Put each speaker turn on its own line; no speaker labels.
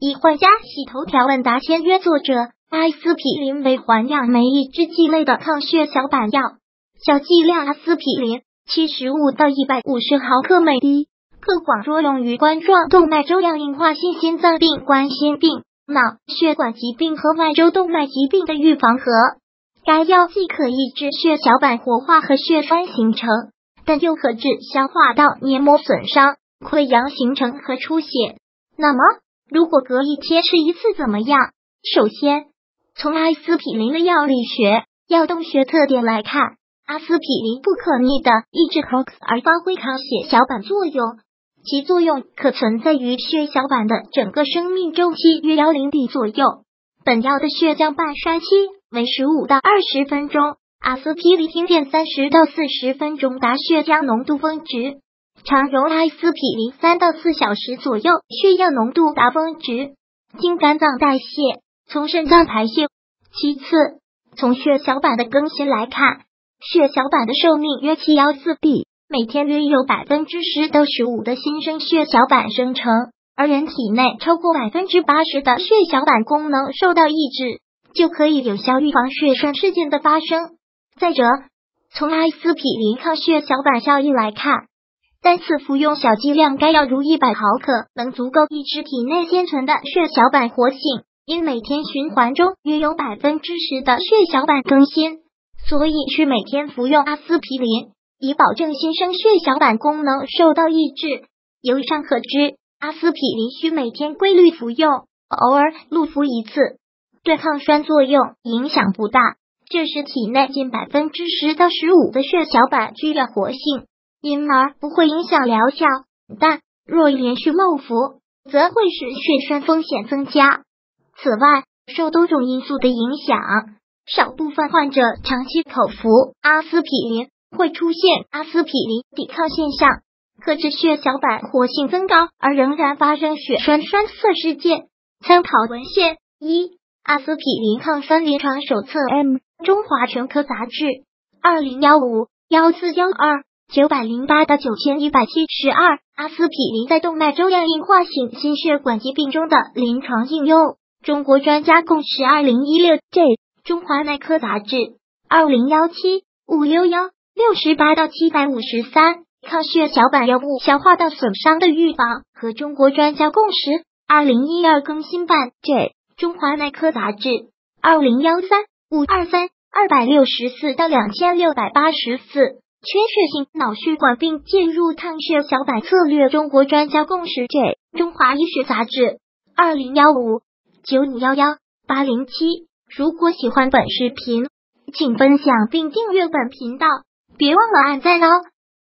医患家系头条问答签约作者阿司匹林为环氧酶抑制剂类的抗血小板药，小剂量阿司匹林75到150毫克每滴，可广作用于冠状动脉粥样硬化性心脏病、冠心病、脑血管疾病和外周动脉疾病的预防和。该药既可抑制血小板活化和血栓形成，但又可致消化道黏膜损伤、溃疡形成和出血。那么，如果隔一天吃一次怎么样？首先，从阿司匹林的药理学、药动学特点来看，阿司匹林不可逆的抑制 COX 而发挥抗血小板作用，其作用可存在于血小板的整个生命周期约10D左右。本药的血浆半衰期为15到20分钟，阿司匹林停片30到40分钟达血浆浓度峰值，常用阿司匹林3到4小时左右，血样浓度达峰值，经肝脏代谢，从肾脏排泄。其次，从血小板的更新来看，血小板的寿命约714D，每天约有10%到15%的新生血小板生成，而人体内超过80%的血小板功能受到抑制，就可以有效预防血栓事件的发生。再者，从阿司匹林抗血小板效益来看，单次服用小剂量该药如100毫克能足够抑制体内现存的血小板活性，因每天循环中约有10%的血小板更新，所以需每天服用阿司匹林，以保证新生血小板功能受到抑制。由上可知，阿司匹林需每天规律服用，偶尔录服一次，对抗栓作用影响不大。这时体内近10%到15%的血小板具有活性，因而不会影响疗效，但若连续漏服，则会使血栓风险增加。此外，受多种因素的影响，少部分患者长期口服阿司匹林会出现阿司匹林抵抗现象，可致血小板活性增高而仍然发生血栓栓塞事件。参考文献：1. 阿司匹林抗栓临床手册 M 中华全科杂志 2015-1412 908到9172。阿司匹林在动脉粥样硬化性心血管疾病中的临床应用，中国专家共识 2016J 中华内科杂志 2017-561 68到753。抗血小板药物消化道损伤的预防和中国专家共识2012更新版 J 中华内科杂志 2013-523 264到2684。缺血性脑血管病介入抗血小板策略中国专家共识 J 中华医学杂志 2015-9511-807。如果喜欢本视频，请分享并订阅本频道，别忘了按赞哦。